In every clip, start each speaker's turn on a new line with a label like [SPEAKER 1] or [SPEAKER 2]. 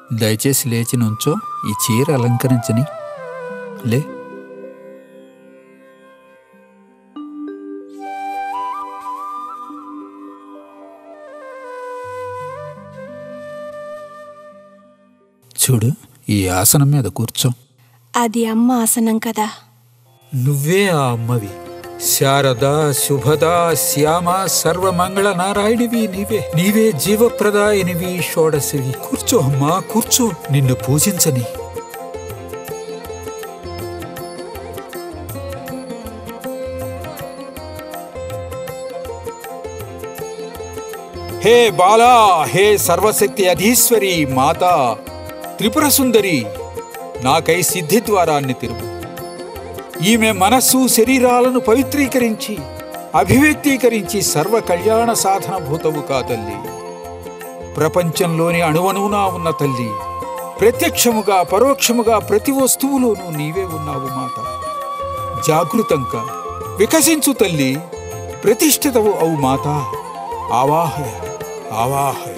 [SPEAKER 1] దయచేసి లేచి నుంచో, ఈ చీర అలంకరించని. లే. చూడు, ఈ ఆసనం మీద కూర్చో.
[SPEAKER 2] అది అమ్మ ఆసనం కదా.
[SPEAKER 1] నువ్వే ఆ అమ్మవి. శారద, శుభద, శ్యామ, సర్వమంగళ నారాయణివి నీవే. నీవే జీవప్రదాయినివి, షోడశివి. కూర్చో అమ్మా, కూర్చో, నిన్ను పూజించని. హే బాలా, హే సర్వశక్తి అధీశ్వరి మాతా త్రిపుర సుందరి, నాకై సిద్ధి ద్వారాన్ని తెరువు. ఈమె మనస్సు శరీరాలను పవిత్రీకరించి అభివ్యక్తీకరించి సర్వ కళ్యాణ సాధన భూతవు కా తల్లి. ప్రపంచంలోని అణువణువునా ఉన్న తల్లి, ప్రత్యక్షముగా పరోక్షముగా ప్రతి వస్తువులోనూ నీవే ఉన్నావు మాత. జాగృతంగా వికసించు తల్లి, ప్రతిష్ఠితవు అవు మాత. ఆవాహయ ఆవాహయ.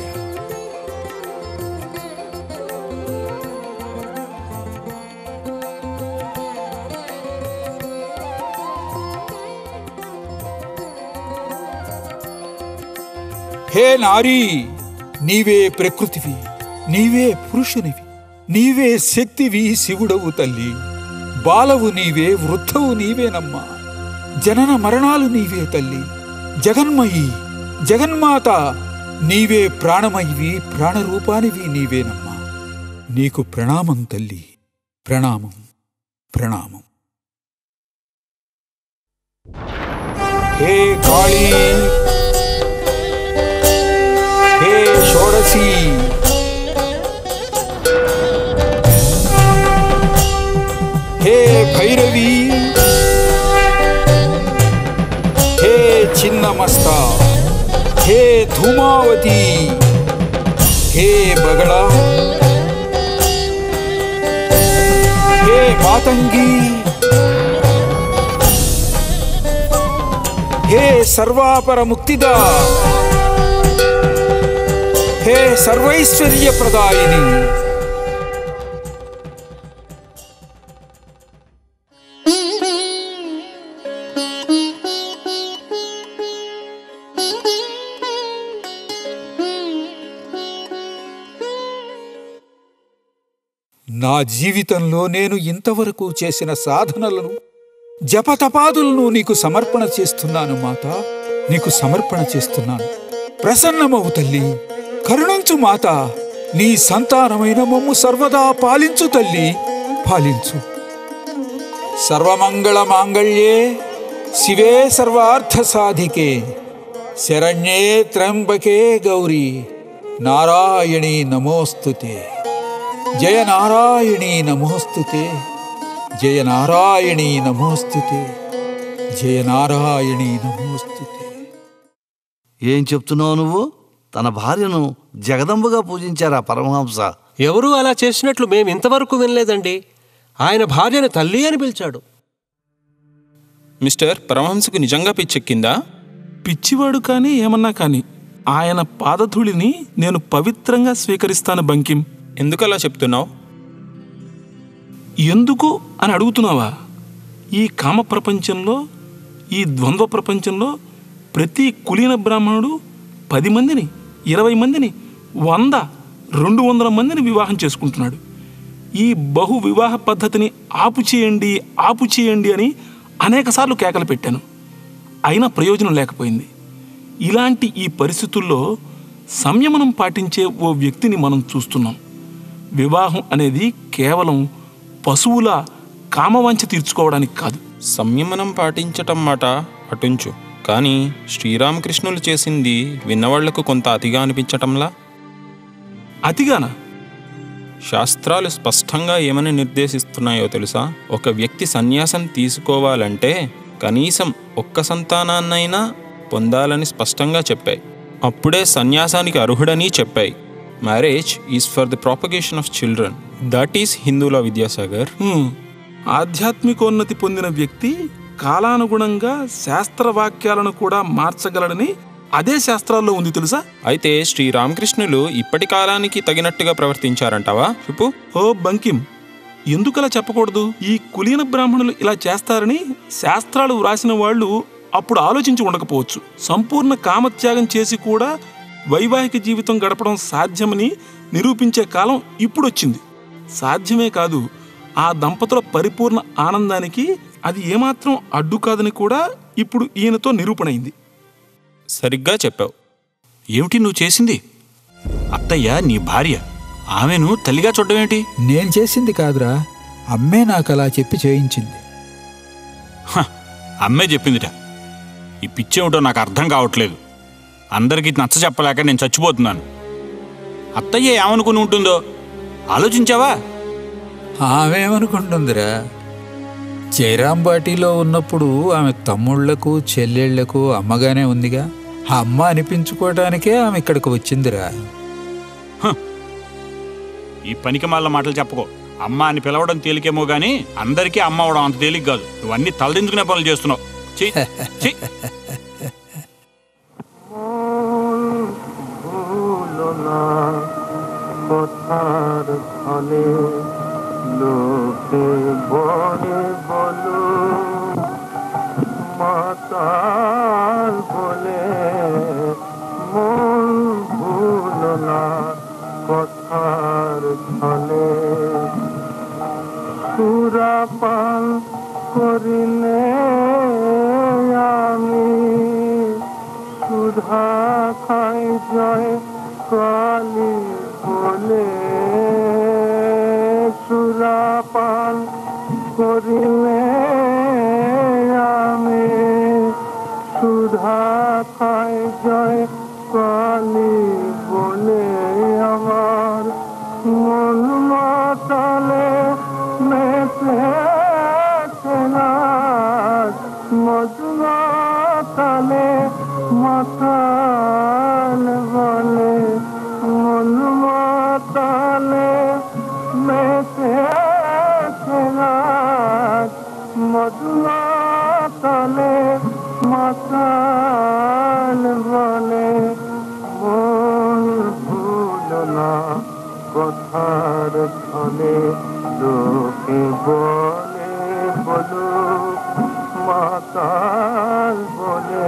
[SPEAKER 1] హే నారీ, నీవే ప్రకృతివి, నీవే పురుషునివి, నీవే శక్తివి, శివుడవు తల్లి. బాలవు నీవే, వృద్ధవు నీవేనమ్మా. జనన మరణాలు నీవే తల్లి. జగన్మయి, జగన్మాత, నీవే ప్రాణమయివి, ప్రాణరూపానివి నీవేనమ్మా. నీకు ప్రణామం తల్లి, ప్రణామం, ప్రణామం. హే కాళీ, హే షోడశీ, హే భైరవి, హే చిన్నమస్తా, హే ధూమావతి, హే బగళా, హే మాతంగి, హే సర్వాపర ముక్తిదా, హే సర్వైశ్వర్య ప్రదాయిని. నా జీవితంలో నేను ఇంతవరకు చేసిన సాధనలను, జపతపాదులను నీకు సమర్పణ చేస్తున్నాను మాత. నీకు సమర్పణ చేస్తున్నాను. ప్రసన్నమవు తల్లి, కరుణించు మాత. నీ సంతానమైన మమ్ము సర్వదా పాలించు తల్లి, పాలించు. సర్వమంగళ మాంగళ్యే శివే సర్వార్థ సాధికే, శరణ్యే త్ర్యంబకే గౌరీ, నారాయణీ నమోస్తుతే. జయ నారాయణీ నమోస్తుతే, జయ నారాయణీ నమోస్తుతే, జయ నారాయణీ నమోస్తుతే.
[SPEAKER 3] ఏం చెప్తున్నావు నువ్వు? తన భార్యను జగదంబగా పూజించారా పరమహంస?
[SPEAKER 4] ఎవరూ అలా చేసినట్లు మేమింతవరకు వినలేదండి. ఆయన భార్యను తల్లి అని పిలిచాడు.
[SPEAKER 5] మిస్టర్, పరమహంసకు నిజంగా పిచ్చెక్కిందా?
[SPEAKER 6] పిచ్చివాడు కానీ ఏమన్నా కానీ ఆయన పాదధూళిని నేను పవిత్రంగా స్వీకరిస్తాను బంకిం.
[SPEAKER 5] ఎందుకలా చెప్తున్నావు?
[SPEAKER 6] ఎందుకు అని అడుగుతున్నావా? ఈ కామ ప్రపంచంలో, ఈ ద్వంద్వ ప్రపంచంలో ప్రతి కులీన బ్రాహ్మణుడు 10 మందిని, 20 మందిని, 100, 200 మందిని వివాహం చేసుకుంటున్నాడు. ఈ బహు వివాహ పద్ధతిని ఆపుచేయండి, ఆపుచేయండి అని అనేకసార్లు కేకలు పెట్టాను. అయినా ప్రయోజనం లేకపోయింది. ఇలాంటి ఈ పరిస్థితుల్లో సంయమనం పాటించే ఓ వ్యక్తిని మనం చూస్తున్నాం. వివాహం అనేది కేవలం పశువుల కామవాంఛ తీర్చుకోవడానికి కాదు.
[SPEAKER 5] సంయమనం పాటించటం మాట అటుంచు, కానీ శ్రీరామకృష్ణులు చేసింది విన్నవాళ్లకు కొంత అతిగా అనిపించటంలా.
[SPEAKER 6] అతిగానా?
[SPEAKER 5] శాస్త్రాలు స్పష్టంగా ఏమని నిర్దేశిస్తున్నాయో తెలుసా? ఒక వ్యక్తి సన్యాసం తీసుకోవాలంటే కనీసం ఒక్క సంతానాన్నైనా పొందాలని స్పష్టంగా చెప్పాయి. అప్పుడే సన్యాసానికి అర్హుడని చెప్పాయి. Marriage is for the propagation of children. That is హిందూల విద్యాసాగర్.
[SPEAKER 6] ఆధ్యాత్మికోన్నతి పొందిన వ్యక్తి కాలానుగుణంగా శాస్త్రవాక్యాలను కూడా మార్చగలడని అదే శాస్త్రాల్లో ఉంది తెలుసా?
[SPEAKER 5] అయితే శ్రీరామకృష్ణులు ఇప్పటి కాలానికి తగినట్టుగా ప్రవర్తించారంటావా? చెప్పు.
[SPEAKER 6] ఓ బంకిం, ఎందుకలా చెప్పకూడదు? ఈ కులీన బ్రాహ్మణులు ఇలా చేస్తారని శాస్త్రాలు వ్రాసిన వాళ్ళు అప్పుడు ఆలోచించి ఉండకపోవచ్చు. సంపూర్ణ కామత్యాగం చేసి కూడా వైవాహిక జీవితం గడపడం సాధ్యమని నిరూపించే కాలం ఇప్పుడొచ్చింది. సాధ్యమే కాదు, ఆ దంపతుల పరిపూర్ణ ఆనందానికి అది ఏమాత్రం అడ్డు కాదని కూడా ఇప్పుడు ఈయనతో నిరూపణైంది.
[SPEAKER 5] సరిగ్గా చెప్పావు.
[SPEAKER 7] ఏమిటి నువ్వు చేసింది? అత్తయ్య నీ భార్య, ఆమెను తల్లిగా చూడడమేంటి?
[SPEAKER 1] నేను చేసింది కాదురా, అమ్మే నాకు అలా చెప్పి చేయించింది.
[SPEAKER 7] అమ్మే చెప్పిందిట. ఈ పిచ్చేమిటో నాకు అర్థం కావట్లేదు. అందరికీ నచ్చ చెప్పలేక నేను చచ్చిపోతున్నాను. అత్తయ్య ఏమనుకుని ఉంటుందో ఆలోచించావా?
[SPEAKER 1] ఆమెమనుకుంటుందిరా, జయరాంబాటిలో ఉన్నప్పుడు ఆమె తమ్ముళ్లకు చెల్లెళ్లకు అమ్మగానే ఉందిగా. ఆ అమ్మ అనిపించుకోవడానికే ఆమె ఇక్కడికి వచ్చిందిరా.
[SPEAKER 7] ఈ పనికి మాల మాటలు చెప్పుకో. అమ్మ అని పిలవడం తేలికేమో గానీ అందరికీ అమ్మ అవడం అంత తేలిక కాదు. నువ్వు అన్ని తలదించుకునే పనులు చేస్తున్నావు.
[SPEAKER 8] সুরাপান করিলে আমি সুধা খাই জয় কালী বলে সুরাপান করিলে আমি সুধা খাই জয় কালী বলে আমার মন মাতালে মধুমাতালে মাতাল বলে মন মাতালে মেতে মধুমাতালে মাতাল বলে মন ভুল না কথার ছলে লোকে বলে বলো মাতাল বলে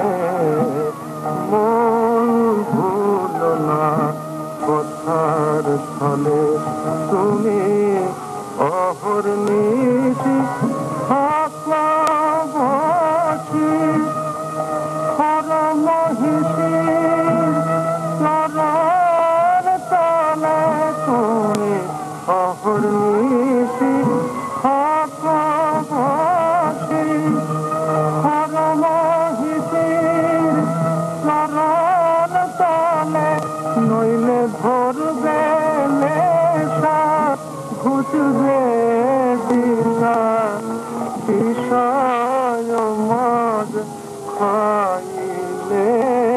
[SPEAKER 8] মন ভুল না কথার ছলে তুমি অহর্নিশি বসি হর মহিষী চরণ তলে তুমি অহর্নিশি বসি হর মহিষীর চরণ তলে নইলে ধরবে নেশা ঘুচবে দিশা বিষয় মদ খাইলে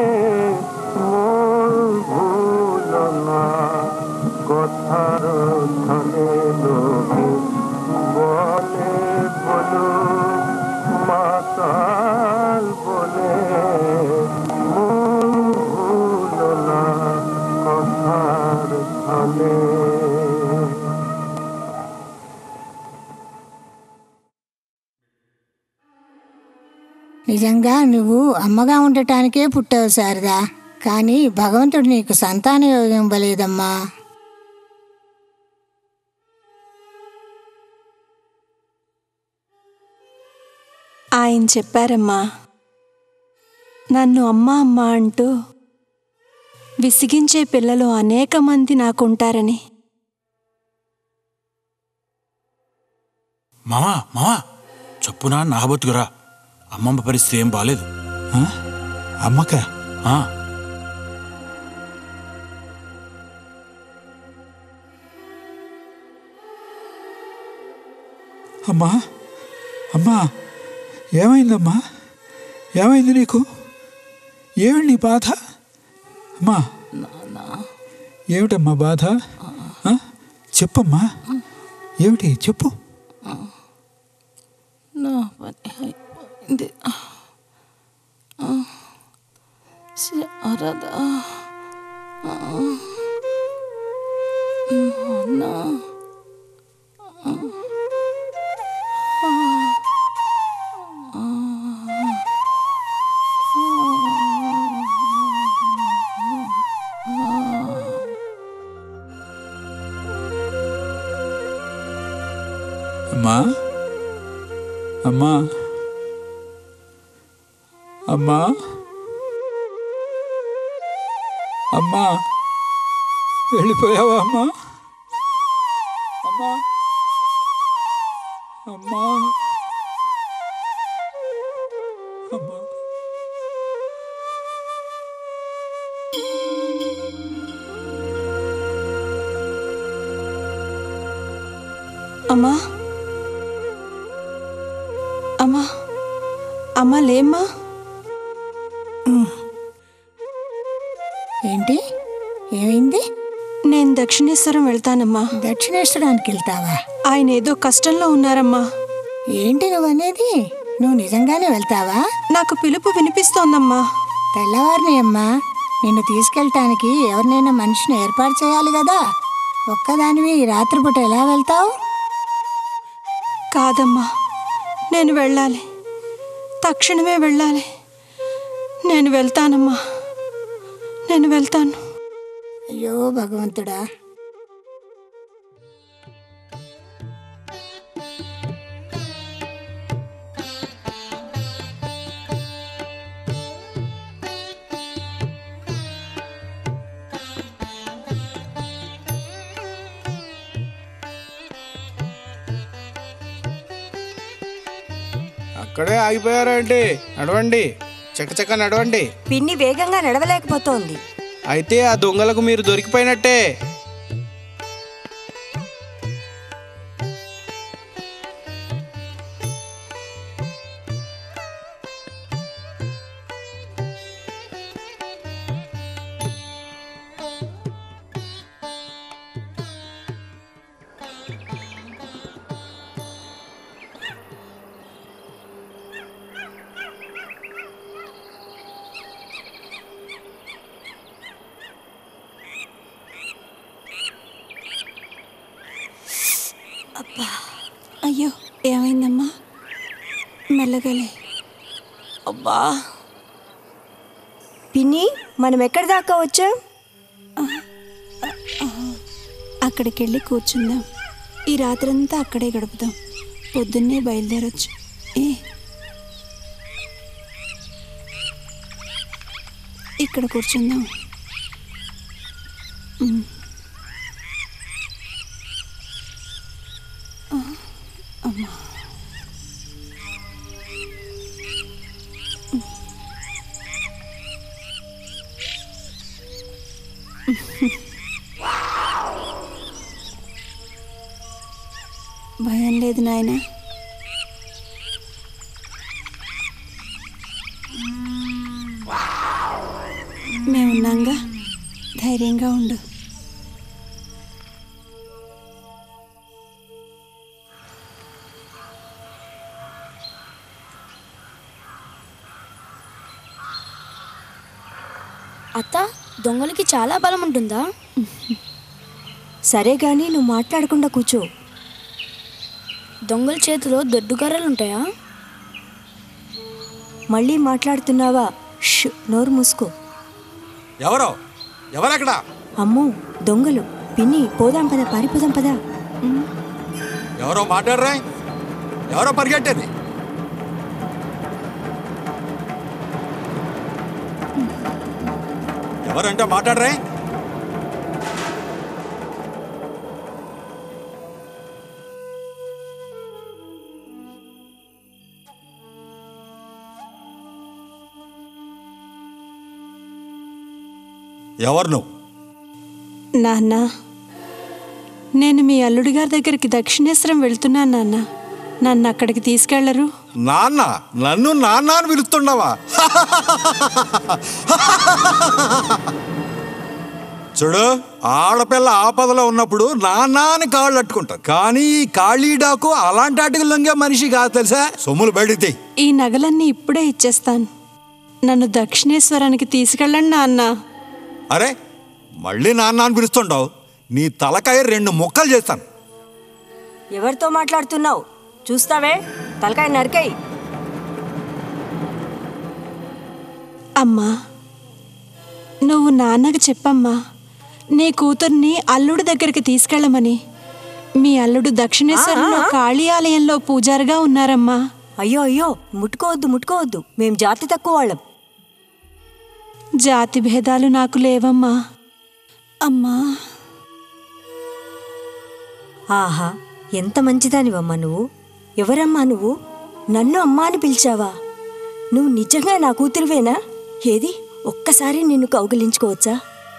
[SPEAKER 8] মন ভুল না কথার ধনে লোকে বলে বলো মাতাল বলে মন ভুল না কথার ধনে
[SPEAKER 9] నిజంగా నువ్వు అమ్మగా ఉండటానికే పుట్టావు శారదా, కానీ భగవంతుడు నీకు సంతాన యోగం ఇవ్వలేదమ్మా.
[SPEAKER 2] ఆయన చెప్పారమ్మా, నన్ను అమ్మ అమ్మ అంటూ విసిగించే పిల్లలు అనేక మంది నాకుంటారని.
[SPEAKER 7] మావా మావా చప్పున నాగబొత్తుకురా. అమ్మమ్మ పరిస్థితి ఏం బాలేదు.
[SPEAKER 1] అమ్మక అమ్మా అమ్మా, ఏమైందమ్మా? ఏమైంది నీకు? ఏమిటి నీ బాధ? అమ్మా, ఏమిటమ్మా బాధ? చెప్పమ్మా, ఏమిటి చెప్పు.
[SPEAKER 9] నా పని అయిపోయింది.
[SPEAKER 2] అరదా నాన్న
[SPEAKER 1] అమ్మా అమ్మా అమ్మా అమ్మా వెళ్ళిపోయావా అమ్మా అమ్మా అమ్మా అమ్మా
[SPEAKER 2] అమ్మా అమ్మా అమ్మా లేమ్మా.
[SPEAKER 9] ఏంటి ఏమైంది?
[SPEAKER 2] నేను దక్షిణేశ్వరం వెళ్తానమ్మా.
[SPEAKER 9] దక్షిణేశ్వరానికి వెళ్తావా?
[SPEAKER 2] ఆయన ఏదో కష్టంలో ఉన్నారమ్మా.
[SPEAKER 9] ఏంటి నువ్వనేది? నువ్వు నిజంగానే వెళ్తావా?
[SPEAKER 2] నాకు పిలుపు వినిపిస్తోందమ్మా.
[SPEAKER 9] తెల్లవారిని అమ్మా, నిన్ను తీసుకెళ్ళటానికి ఎవరినైనా మనిషిని ఏర్పాటు చేయాలి కదా. ఒక్కదానివి ఈ రాత్రిపూట ఎలా వెళ్తావు?
[SPEAKER 2] కాదమ్మా, నేను వెళ్ళాలి, తక్షణమే వెళ్ళాలి. నేను వెళ్తానమ్మా, నేను వెళ్తాను.
[SPEAKER 9] అయ్యో భగవంతుడా.
[SPEAKER 10] అక్కడే ఆగిపోయారంటే నడవండి, చకచక నడవండి.
[SPEAKER 11] పిన్ని వేగంగా నడవలేకపోతోంది.
[SPEAKER 10] అయితే ఆ దొంగలకు మీరు దొరికిపోయినట్టే.
[SPEAKER 2] అబ్బా, అయ్యో ఏమైందమ్మా? మెల్లగలే.
[SPEAKER 11] అబ్బా పిన్ని, మనం ఎక్కడి దాకా వచ్చాం?
[SPEAKER 2] అక్కడికి వెళ్ళి కూర్చుందాం. ఈ రాత్రంతా అక్కడే గడుపుదాం. పొద్దున్నే బయలుదేరొచ్చు. ఇక్కడ కూర్చుందాం. అమ్మా, భయం లేదు నాయనా. మేమున్నాంగా, ధైర్యంగా ఉండు.
[SPEAKER 11] అత్త, దొంగలకి చాలా బలం ఉంటుందా? సరే గాని నువ్వు మాట్లాడకుండా కూర్చో. దొంగల చేతిలో దొడ్డుకర్రలు ఉంటాయా? మళ్ళీ మాట్లాడుతున్నావా? నోరు మూసుకో.
[SPEAKER 12] ఎవరక్కడ?
[SPEAKER 11] అమ్మో, దొంగలు. పిన్ని, పోదాం పద, పారిపోదాం పద.
[SPEAKER 12] ఎవరో మాట్లాడరా? ఎవరో పరిగెట్టేది? ఎవరంటే మాట్లాడరా? ఎవరు నువ్వు?
[SPEAKER 2] నాన్న, నేను మీ అల్లుడి గారి దగ్గరికి దక్షిణేశ్వరం వెళ్తున్నాను నాన్న. నన్ను అక్కడికి తీసుకెళ్లరు?
[SPEAKER 12] నాన్న? నన్ను నాన్న అని పిలుస్తున్నావా? చూడు, ఆడపిల్ల ఆపదలో ఉన్నప్పుడు నాన్న అని కాళ్ళు అట్టుకుంటారు, కానీ ఈ కాళీడాకు అలాంటి అటుకు లొంగే మనిషి కాదు తెలుసా. సొమ్ములు బయటితే
[SPEAKER 2] ఈ నగలన్నీ ఇప్పుడే ఇచ్చేస్తాను. నన్ను దక్షిణేశ్వరానికి తీసుకెళ్ళండి నాన్న.
[SPEAKER 12] అరే మళ్ళీ నాన్న అని పిలుస్తుండవు. నీ తలకాయ 2 ముక్కలు చేస్తాను.
[SPEAKER 11] ఎవరితో మాట్లాడుతున్నావు? చూస్తావే, తలకాయ నరికాయి.
[SPEAKER 2] అమ్మా, నువ్వు నాన్నకు చెప్పమ్మా, నీ కూతుర్ని అల్లుడి దగ్గరికి తీసుకెళ్ళమని. మీ అల్లుడు దక్షిణేశ్వరంలో కాళీ ఆలయంలో పూజారిగా ఉన్నారమ్మా.
[SPEAKER 11] అయ్యో అయ్యో, ముట్టుకోవద్దు. మేం జాతి తక్కువ వాళ్ళం.
[SPEAKER 2] జాతి భేదాలు నాకు లేవమ్మా. అమ్మా.
[SPEAKER 11] ఆహా, ఎంత మంచిదానివమ్మా నువ్వు. ఎవరమ్మా నువ్వు? నన్ను అమ్మా అని పిలిచావా? నువ్వు నిజంగా నా కూతురువేనా? ఏది, ఒక్కసారి నిన్ను కౌగిలించుకోవచ్చా?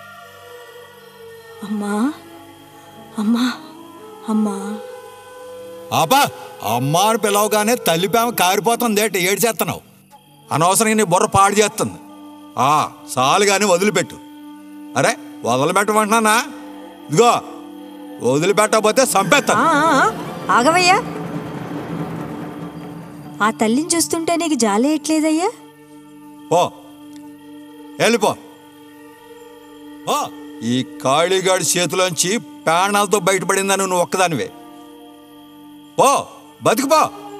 [SPEAKER 11] అమ్మా అమ్మా అమ్మా.
[SPEAKER 12] ఆపా, అమ్మ అని పిలవగానే తల్లిపేమ కారిపోతుంది. ఏడు చేస్తున్నావు. అనవసరంగా నీ బుర్ర పాడు చేస్తుంది. చాలు కానీ వదిలిపెట్టు. అరే వదిలిపెట్టమంటున్నానా? ఇదిగో వదిలిపెట్టకపోతే చంపేస్తాను.
[SPEAKER 11] ఆగవయ్యా. ఆ తల్లిని చూస్తుంటే నీకు జాలేయట్లేదయ్యా?
[SPEAKER 12] పో, వెళ్ళిపో. ఈ కాళీగాడి చేతిలోంచి ప్రాణాలతో బయటపడిందని నువ్వు ఒక్కదానివే. పో, బతికిపో.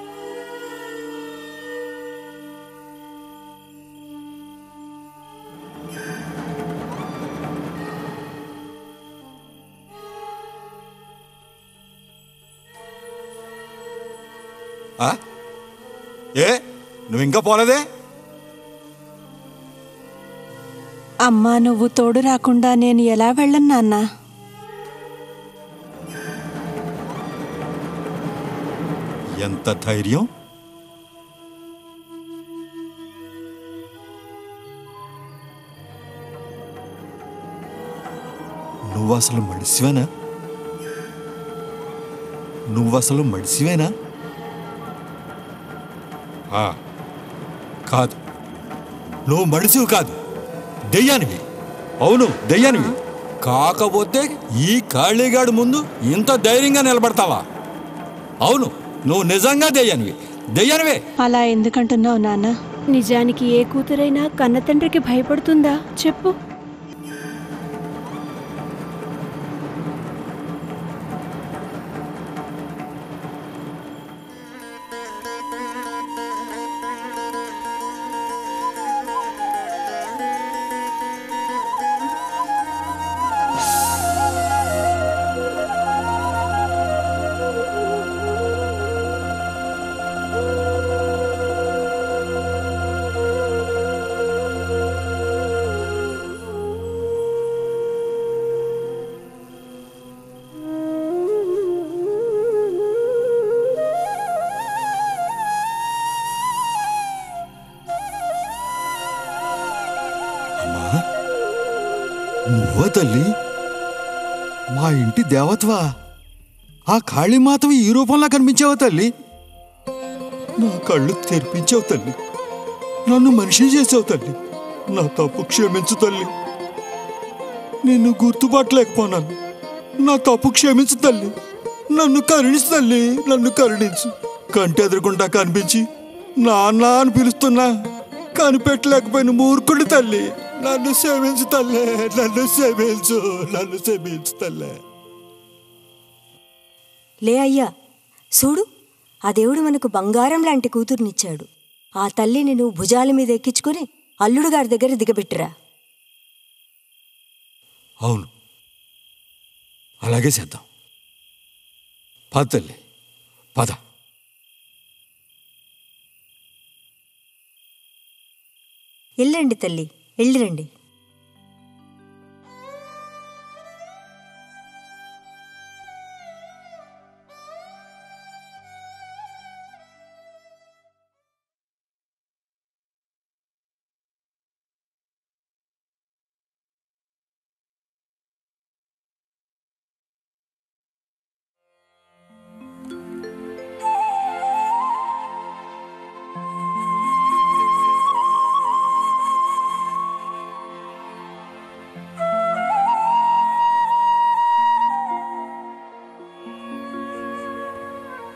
[SPEAKER 12] నువ్వు ఇంకా పోలేదే?
[SPEAKER 2] అమ్మా, నువ్వు తోడు రాకుండా నేను ఎలా వెళ్ళను నాన్న?
[SPEAKER 12] ఎంత ధైర్యం! నువ్వసలు మడిసివేనా? కాదు, నువ్వు మడిసివి కాదు, దెయ్యానివి. అవును, దెయ్యానివి. కాకపోతే ఈ కాళీగాడు ముందు ఇంత ధైర్యంగా నిలబడతావా? అవును, నువ్వు నిజంగా దెయ్యానివే.
[SPEAKER 2] అలా ఎందుకంటున్నావు నాన్న?
[SPEAKER 13] నిజానికి ఏ కూతురైనా కన్న తండ్రికి భయపడుతుందా చెప్పు?
[SPEAKER 12] నువ్వా తల్లి? మా ఇంటి దేవతవా? ఆ కాళీమాతవి ఈ రూపంలో కనిపించావా తల్లి? నా కళ్ళు తెరిపించావు తల్లి. నన్ను మనిషిని చేసావు తల్లి. నా తప్పు క్షమించు తల్లి. నిన్ను గుర్తుపట్టలేకపోనాను. నా తప్పు క్షమించు తల్లి. నన్ను కరుణించు తల్లి, నన్ను కరుణించు. కంటెదురుకుంటా కనిపించి నాన్న అని పిలుస్తున్నా కనిపెట్టలేకపోయిన మూర్ఖుడి తల్లి. నన్ను క్షమించు తల్లే, నన్ను క్షమించు తల్లే.
[SPEAKER 11] లే అయ్యా, చూడు, ఆ దేవుడు మనకు బంగారం లాంటి కూతుర్నిచ్చాడు. ఆ తల్లిని నువ్వు భుజాల మీద ఎక్కించుకుని అల్లుడు గారి దగ్గర దిగబెట్టురా.
[SPEAKER 12] అవును, అలాగే చేద్దాం. పద తల్లి, పద.
[SPEAKER 11] వెళ్ళండి తల్లి, వెళ్ళిరండి.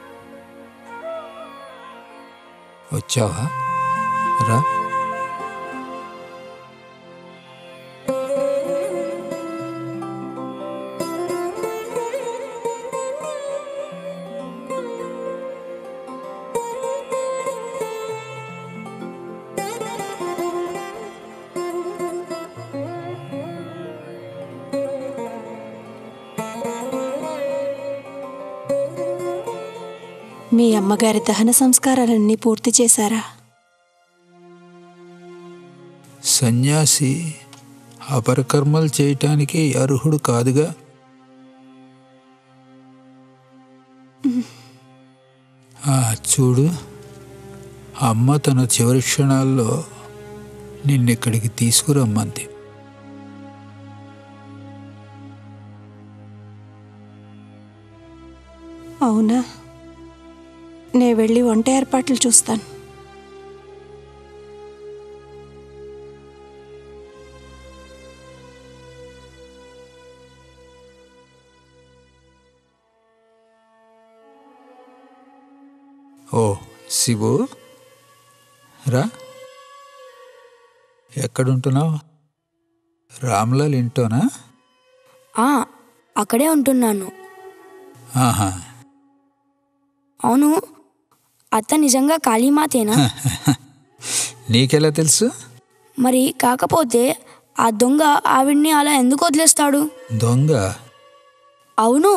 [SPEAKER 1] వచ్చావా? రా.
[SPEAKER 2] మీ అమ్మగారి దహన సంస్కారాలన్నీ పూర్తి చేశారా?
[SPEAKER 1] సన్యాసి అపరకర్మలు చేయటానికి అర్హుడు కాదుగా. చూడు, అమ్మ తన చివరి క్షణాల్లో నిన్నిక్కడికి తీసుకురమ్మంది.
[SPEAKER 2] అవునా? నే వెళ్ళి వంట ఏర్పాట్లు చూస్తాను.
[SPEAKER 1] ఓ శివు, రా. ఎక్కడుంటున్నావు? రామ్లాల్ ఇంటోనా?
[SPEAKER 14] అక్కడే ఉంటున్నాను.
[SPEAKER 1] ఆహా.
[SPEAKER 14] అవును, అత్త నిజంగా కాళీమాతేనా?
[SPEAKER 1] నీకెలా తెలుసు?
[SPEAKER 14] మరి కాకపోతే ఆ దొంగ ఆవిడ్ని అలా ఎందుకు వదిలేస్తాడు?
[SPEAKER 1] దొంగ?
[SPEAKER 14] అవును.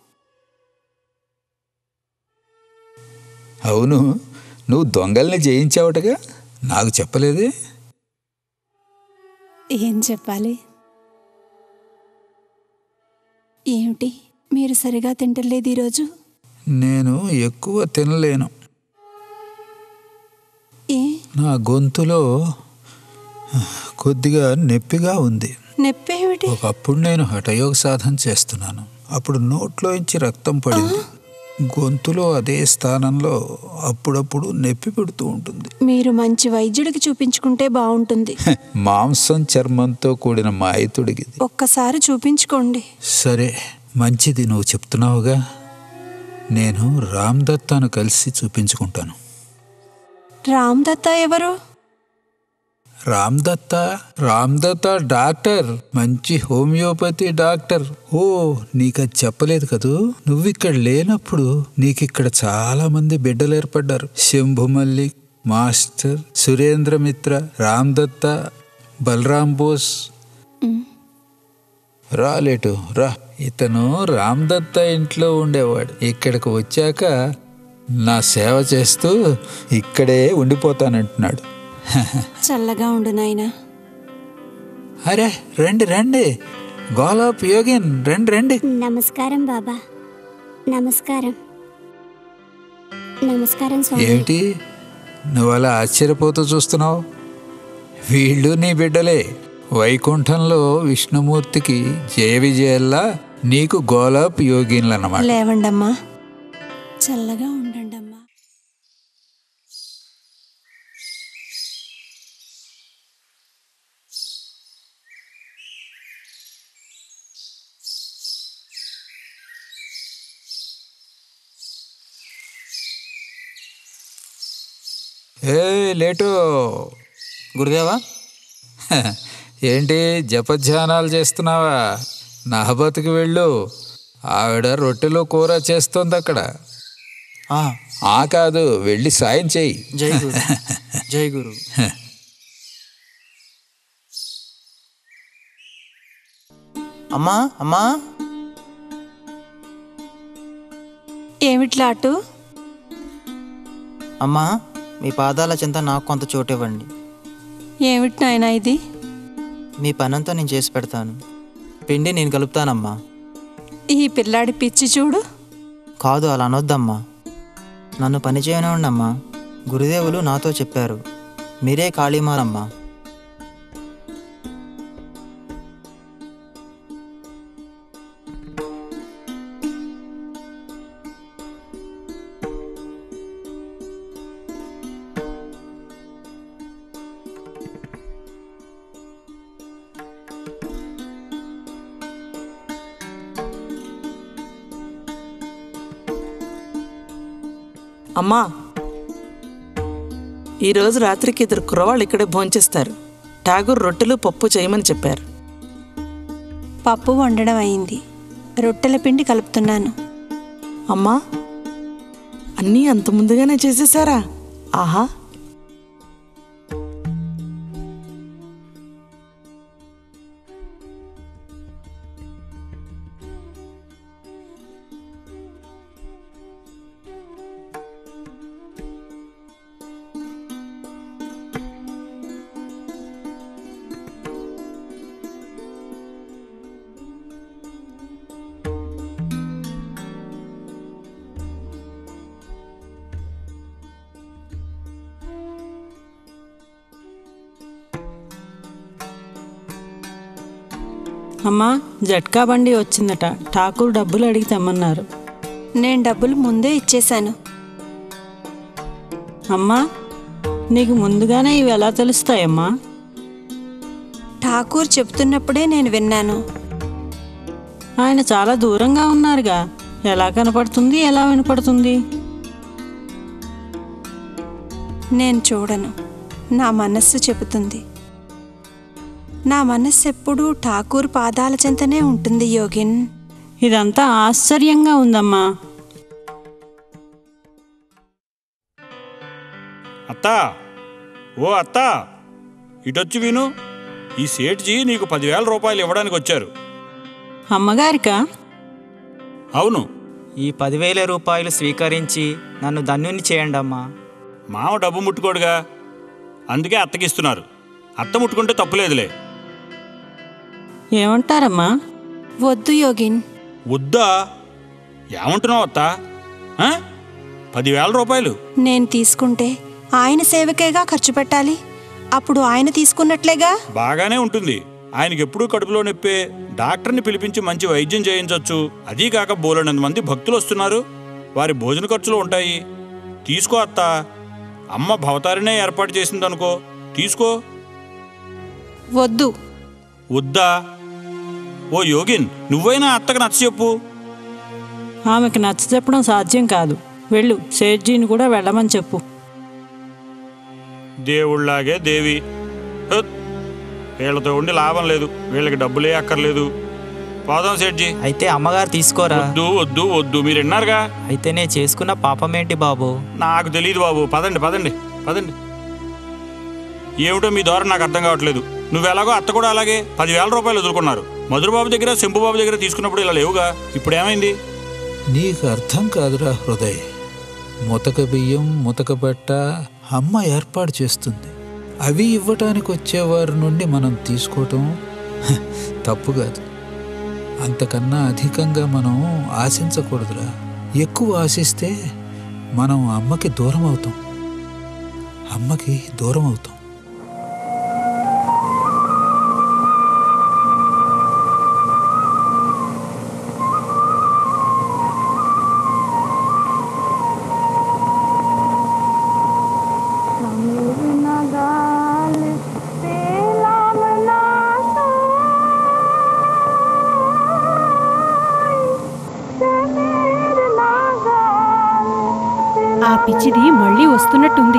[SPEAKER 1] అవును, నువ్వు దొంగల్ని జయించావుటగా, నాకు చెప్పలేదే.
[SPEAKER 2] ఏం చెప్పాలి? ఏమిటి, మీరు సరిగా తింటలేదు ఈరోజు?
[SPEAKER 1] నేను ఎక్కువ తినలేను.
[SPEAKER 2] ఏ?
[SPEAKER 1] నా గొంతులో కొద్దిగా నొప్పిగా ఉంది.
[SPEAKER 2] నొప్పేమిటి?
[SPEAKER 1] ఒకప్పుడు నేను హఠయోగ సాధన చేస్తున్నాను. అప్పుడు నోట్లోంచి రక్తం పడింది. గొంతులో అదే స్థానంలో అప్పుడప్పుడు నొప్పి పెడుతూ ఉంటుంది.
[SPEAKER 2] మీరు మంచి వైద్యుడికి చూపించుకుంటే బాగుంటుంది.
[SPEAKER 1] మాంసం చర్మంతో కూడిన మాయితుడికి.
[SPEAKER 2] ఒక్కసారి చూపించుకోండి.
[SPEAKER 1] సరే, మంచిది, నువ్వు చెప్తున్నావుగా. నేను రామ్ దత్తాను కలిసి చూపించుకుంటాను.
[SPEAKER 2] రామ్ దత్తా ఎవరు?
[SPEAKER 1] రామ్ దత్తా డాక్టర్, మంచి హోమియోపతి డాక్టర్. ఓ, నీకది చెప్పలేదు కదూ. నువ్విక్కడ లేనప్పుడు నీకిక్కడ చాలా మంది బిడ్డలు ఏర్పడ్డారు. శంభు మల్లిక్, మాస్టర్, సురేంద్ర మిత్ర, రామ్ దత్తా, బలరాం బోస్. రాలేటు రా. ఇతను రామ్ దత్తా ఇంట్లో ఉండేవాడు. ఇక్కడికి వచ్చాక నా సేవ చేస్తూ ఇక్కడే ఉండిపోతానంటున్నాడు.
[SPEAKER 2] చల్లగా ఉండు నాయనా.
[SPEAKER 1] అరే, రండి రండి, గోలాప్ యోగిన్, రండి రండి.
[SPEAKER 15] నమస్కారం బాబా. నమస్కారం. నమస్కారం స్వామి.
[SPEAKER 1] ఏమిటి నువ్వు అలా ఆశ్చర్యపోతూ చూస్తున్నావు? వీళ్ళు నీ బిడ్డలే. వైకుంఠంలో విష్ణుమూర్తికి జయ విజయల్లా నీకు గోలాప్ యోగిన్లన్నమాట.
[SPEAKER 2] లేవండమ్మా, చల్లగా ఉండండమ్మా.
[SPEAKER 1] లేటు
[SPEAKER 16] గురుదేవా.
[SPEAKER 1] ఏంటి జపధ్యానాలు చేస్తున్నావా? నహబత్కి వెళ్ళు, ఆవిడ రొట్టెలో కూర చేస్తోంది అక్కడ. కాదు, వెళ్ళి సాయం చెయ్యి.
[SPEAKER 16] జై గురు. జై గురు. అమ్మా అమ్మా.
[SPEAKER 2] ఏమిట్లా అటు?
[SPEAKER 16] అమ్మా, మీ పాదాల చెంత నాకు కొంత చోటు ఇవ్వండి.
[SPEAKER 2] ఏమిటి నాయనా ఇది?
[SPEAKER 16] మీ పనంతా నేను చేసి పెడతాను. పిండి నేను కలుపుతానమ్మా.
[SPEAKER 2] ఈ పిల్లాడి పిచ్చి చూడు.
[SPEAKER 16] కాదు, అలా అనొద్దమ్మా. నన్ను పని చేయనివ్వండమ్మా. గురుదేవులు నాతో చెప్పారు, మీరే కాళీమారమ్మా.
[SPEAKER 17] అమ్మా, ఈరోజు రాత్రికి 2 కుర్రవాళ్ళు ఇక్కడే భోంచేస్తారు. ఠాగూర్ రొట్టెలు పప్పు చేయమని చెప్పారు.
[SPEAKER 2] పప్పు వండడం అయింది, రొట్టెల పిండి కలుపుతున్నాను.
[SPEAKER 17] అమ్మా, అన్నీ అంత ముందుగానే చేసేసారా? ఆహా.
[SPEAKER 2] అమ్మా జట్కా బండి వచ్చిందట, ఠాకూర్ డబ్బులు అడిగి తెమ్మన్నారు. నేను డబ్బులు ముందే ఇచ్చేశాను. అమ్మా నీకు ముందుగానే ఇవి ఎలా తెలుస్తాయమ్మా? ఠాకూర్ చెప్తున్నప్పుడే నేను విన్నాను. ఆయన చాలా దూరంగా ఉన్నారుగా, ఎలా కనపడుతుంది, ఎలా వినపడుతుంది? నేను చూడను, నా మనస్సు చెబుతుంది. నా మనస్సు ఎప్పుడూ ఠాకూర్ పాదాల చెంతనే ఉంటుంది యోగిన్. ఇదంతా ఆశ్చర్యంగా ఉందమ్మా.
[SPEAKER 7] అత్తా, ఓ అత్తా, ఇటొచ్చి విను. ఈ సేట్జీ నీకు 10,000 రూపాయలు ఇవ్వడానికి వచ్చారు.
[SPEAKER 2] అమ్మగారికా?
[SPEAKER 7] అవును.
[SPEAKER 16] ఈ 10,000 రూపాయలు స్వీకరించి నన్ను ధన్యుని చేయండి అమ్మా.
[SPEAKER 7] మామ డబ్బు ముట్టుకోడుగా, అందుకే అత్తకిస్తున్నారు. అత్త ముట్టుకుంటే తప్పులేదులే.
[SPEAKER 2] ఏమంటారమ్మా? వద్దు యోగిన్.
[SPEAKER 7] వద్దా? ఏమంటున్నావు అత్తా? 10,000 రూపాయలు
[SPEAKER 2] నేను తీసుకుంటే ఆయన సేవకేగా ఖర్చు పెట్టాలి. అప్పుడు ఆయన తీసుకున్నట్లేగా.
[SPEAKER 7] బాగానే ఉంటుంది. ఆయనకి ఎప్పుడూ కడుపులో నొప్పే, డాక్టర్ని పిలిపించి మంచి వైద్యం చేయించవచ్చు. అదీ కాక బోలెడంత మంది భక్తులు వస్తున్నారు, వారి భోజన ఖర్చులు ఉంటాయి. తీసుకో అత్తా, అమ్మ భవతారినే ఏర్పాటు చేసిందనుకో, తీసుకో.
[SPEAKER 2] వద్దు.
[SPEAKER 7] వద్దా? ఓ యోగిన్, నువ్వైనా అత్తకు నచ్చ చెప్పు.
[SPEAKER 2] ఆమెకు నచ్చ చెప్పడం సాధ్యం కాదు. వెళ్ళు, సేట్జీని కూడా వెళ్ళమని చెప్పు.
[SPEAKER 7] దేవుళ్లాగే దేవి. వీళ్ళతో ఉండి లాభం లేదు, వీళ్ళకి డబ్బులే అక్కర్లేదు. పోదాం సేట్జీ.
[SPEAKER 16] అయితే అమ్మగారు తీసుకోరా?
[SPEAKER 7] వద్దు వద్దు వద్దు, మీరు విన్నారుగా.
[SPEAKER 16] అయితే నేను చేసుకున్న పాపమేంటి బాబు?
[SPEAKER 7] నాకు తెలియదు బాబు. పదండి పదండి పదండి. ఏమిటో మీ ద్వారా నాకు అర్థం కావట్లేదు. నువ్వెలాగో అత్త కూడా అలాగే 10,000 రూపాయలు వదులుకున్నారు. మధురబాబు దగ్గర, శంభుబాబు దగ్గర తీసుకున్నప్పుడు ఇలా లేవుగా, ఇప్పుడు ఏమైంది?
[SPEAKER 1] నీకు అర్థం కాదురా హృదయ్. ముతక బియ్యం, ముతక బట్ట అమ్మ ఏర్పాటు చేస్తుంది. అవి ఇవ్వటానికి వచ్చేవారి నుండి మనం తీసుకోవటం తప్పు కాదు. అంతకన్నా అధికంగా మనం ఆశించకూడదురా. ఎక్కువ ఆశిస్తే మనం అమ్మకి దూరం అవుతాం.
[SPEAKER 13] ఆ పిచ్చిది మళ్ళీ వస్తున్నట్టుంది.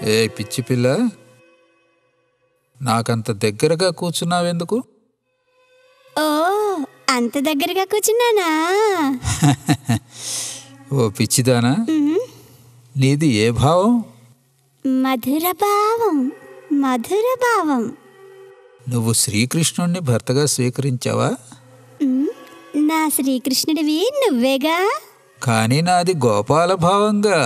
[SPEAKER 1] ఏ పిచ్చి పిల్ల, నాకంత దగ్గరగా కూర్చున్నావెందుకు?
[SPEAKER 15] ఓ అంత దగ్గరగా కూర్చున్నానా?
[SPEAKER 1] ఓ పిచ్చిదానా, నీది ఏ భావం?
[SPEAKER 15] మధుర భావం, మధుర భావం.
[SPEAKER 1] నువ్వు శ్రీకృష్ణుణ్ణి భర్తగా స్వీకరించావా?
[SPEAKER 15] నా శ్రీకృష్ణుడివి నువ్వేగా.
[SPEAKER 1] కానీ నాది గోపాల భావంగా.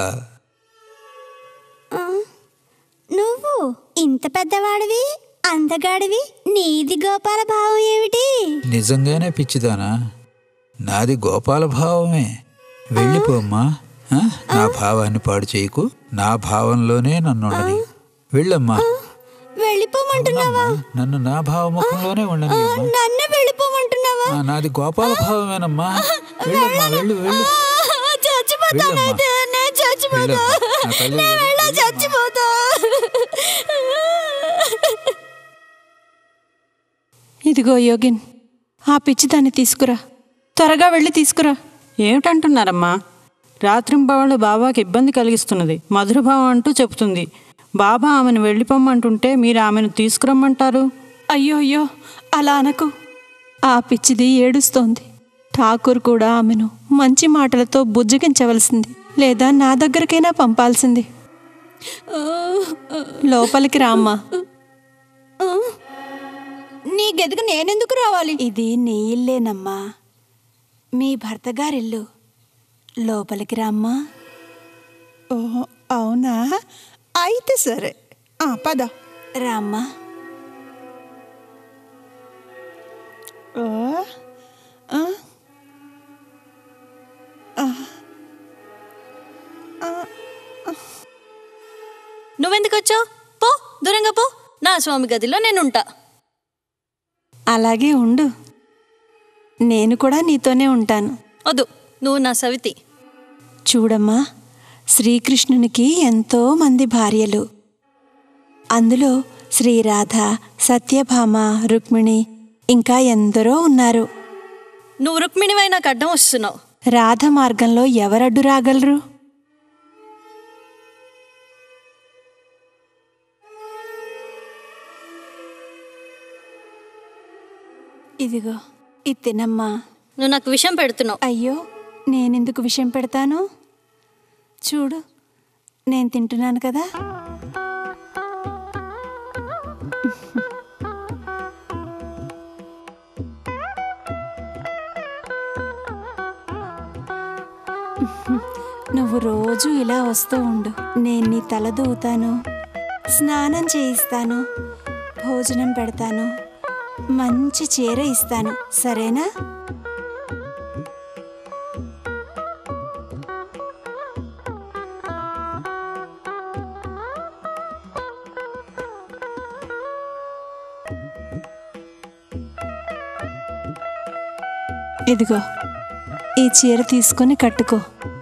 [SPEAKER 15] నువ్వు ఇంత పెద్దవాడివి, అందగాడివి, నీది గోపాల భావం ఏమిటి?
[SPEAKER 1] నిజంగానే పిచ్చిదానా, నాది గోపాల భావమే. వెళ్ళిపోమ్మా, నా భావాన్ని పాడు చేయకు. నా భావంలోనే నన్ను ఉండని. వెళ్ళమ్మా.
[SPEAKER 15] వెళ్ళిపోమంటున్నావా?
[SPEAKER 1] నన్ను నా భావముఖంలోనే ఉండని.
[SPEAKER 15] నన్ను వెళ్ళిపోమంటున్నావా?
[SPEAKER 1] నాది గోపాల భావమేనమ్మా. వెళ్ళమ్మా, వెళ్ళు వెళ్ళు.
[SPEAKER 15] చచ్చిపోతానైతే, నేను చచ్చిపోతా, నేను వెళ్ళా చచ్చిపోతా.
[SPEAKER 2] ఇదిగో యోగిన్, ఆ పిచ్చిదాన్ని తీసుకురా, త్వరగా వెళ్ళి తీసుకురా.
[SPEAKER 17] ఏమిటంటున్నారమ్మా? రాత్రింబవళ్ళు బాబాకి ఇబ్బంది కలిగిస్తున్నది, మధురభావం అంటూ చెబుతుంది. బాబా ఆమెను వెళ్ళిపోమ్మంటుంటే మీరు ఆమెను తీసుకురమ్మంటారు?
[SPEAKER 2] అయ్యో అయ్యో, అలా అనకు. ఆ పిచ్చిది ఏడుస్తోంది. ఠాకూర్ కూడా ఆమెను మంచి మాటలతో బుజ్జగించవలసింది, లేదా నా దగ్గరకైనా పంపాల్సింది. లోపలికి రామ్మా.
[SPEAKER 15] నీ గదికి నేనెందుకు రావాలి?
[SPEAKER 2] ఇది నీ ఇల్లేనమ్మా, మీ భర్త గారిల్లు. లోపలికి రామ్మా.
[SPEAKER 18] ఓ అవునా, అయితే సరే, పద.
[SPEAKER 2] రామ్మా.
[SPEAKER 11] నువ్వెందుకు వచ్చావు? పో, దూరంగా పో. నా స్వామి గదిలో నేనుంటా.
[SPEAKER 2] అలాగే ఉండు, నేను కూడా నీతోనే ఉంటాను.
[SPEAKER 11] వద్దు, నువ్వు నా సవితి.
[SPEAKER 2] చూడమ్మా, శ్రీకృష్ణునికి ఎంతో మంది భార్యలు. అందులో శ్రీరాధ, సత్యభామ, రుక్మిణి, ఇంకా ఎందరో ఉన్నారు.
[SPEAKER 11] నువ్వు రుక్మిణివై నాకు అడ్డం వస్తున్నావు.
[SPEAKER 2] రాధ మార్గంలో ఎవరడ్డు రాగలరు? ఇదిగో, ఇది తినమ్మా.
[SPEAKER 11] నువ్వు నాకు విషం పెడుతున్నావు.
[SPEAKER 2] అయ్యో, నేనెందుకు విషం పెడతాను? చూడు, నేను తింటున్నాను కదా. నువ్వు రోజు ఇలా వస్తూ ఉండు. నేను నీ తల దూతాను, స్నానం చేయిస్తాను, భోజనం పెడతాను, మంచి చీర ఇస్తాను, సరేనా? ఇదిగో, ఈ చీర తీసుకొని కట్టుకో.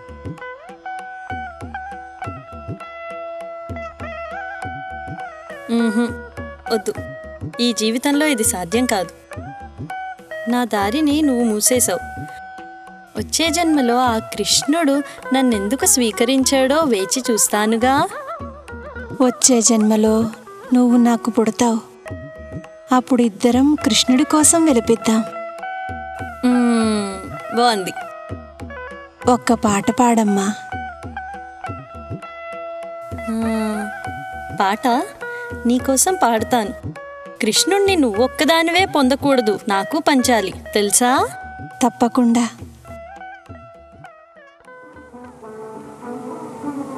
[SPEAKER 11] వద్దు, ఈ జీవితంలో ఇది సాధ్యం కాదు. నా దారిని నువ్వు మూసేశావు. వచ్చే జన్మలో ఆ కృష్ణుడు నన్నెందుకు స్వీకరించాడో వేచి చూస్తానుగా.
[SPEAKER 2] వచ్చే జన్మలో నువ్వు నాకు పుడతావు. అప్పుడు ఇద్దరం కృష్ణుడి కోసం వెలిపిద్దాం.
[SPEAKER 11] బాగుంది.
[SPEAKER 2] ఒక్క పాట పాడమ్మా.
[SPEAKER 11] పాట నీకోసం పాడతాను. కృష్ణుణ్ణి నువ్వొక్కదానివే పొందకూడదు, నాకు పంచాలి, తెలుసా?
[SPEAKER 2] తప్పకుండా.